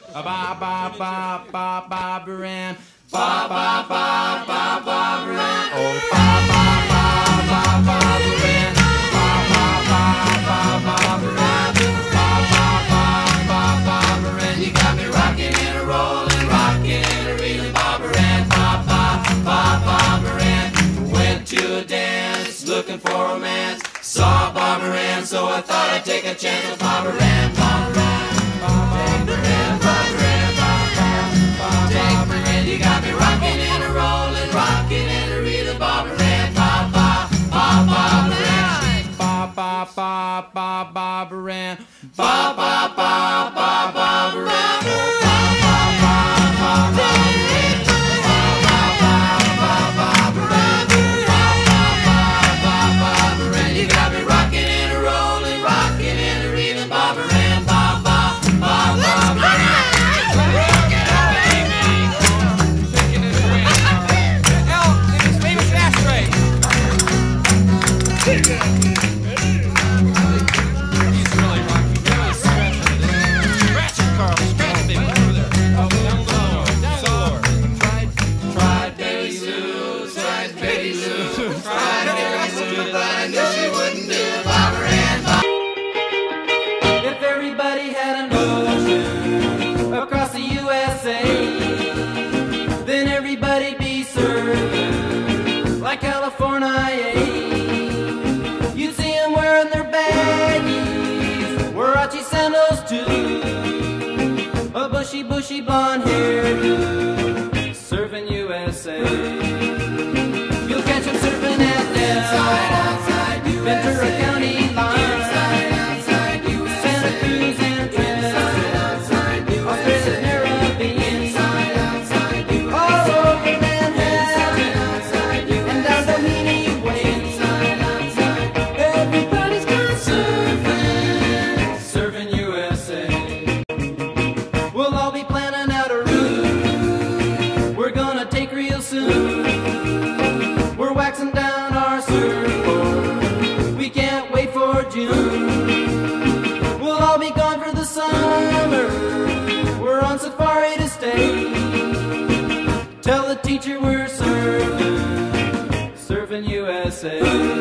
Ba ba ba ba ba Baran. Ba ba ba ba ba Baran. Oh ba ba ba ba ba Baran. Ba ba ba ba ba Baran. Ba ba ba ba ba Baran. You got me rocking and a rolling, rocking and a reeling, Ba Baran. Ba ba ba ba Baran. Went to a dance, looking for romance. Saw Ba Baran, so I thought I'd take a chance with Ba Baran. Ba Baran. You got me rocking and a rolling, rocking and a reeling, Ba Baran, ba ba ba ba Baran, ba ba ba ba ba Baran, ba ba ba ba ba Baran, ba ba ba ba ba Baran, ba ba ba ba ba Baran, ba ba ba ba Baran. You got me rocking and a rolling, rocking and a reeling, Ba Baran, ba ba ba ba Baran. He's really rocking. Really stretching it. Scratch it, Carl. Scratch it, baby. Over there. Oh, down low. Down lower. Tried Betty Lou, tried Betty Lou, tried Betty Lou, but I knew she wouldn't do Ba Baran. If everybody had an ocean across the USA, then everybody'd be served like California. You'd see them wearing their baggies, Warachi sandals too, a bushy, bushy blonde hairdo, surfing USA. You'll catch them surfing at Del, Ventura County line, Santa Cruz and Trent, Australia's Caribbean, all over Manhattan, and down Doheny Way. Everybody's gone surfing, surfing USA. We'll all be planning out a route we're gonna take real soon. We're waxing down our surfboard, we can't wait for June. We'll all be gone for the summer, we're on safari to stay. Tell the teacher we're surfing, surfing USA.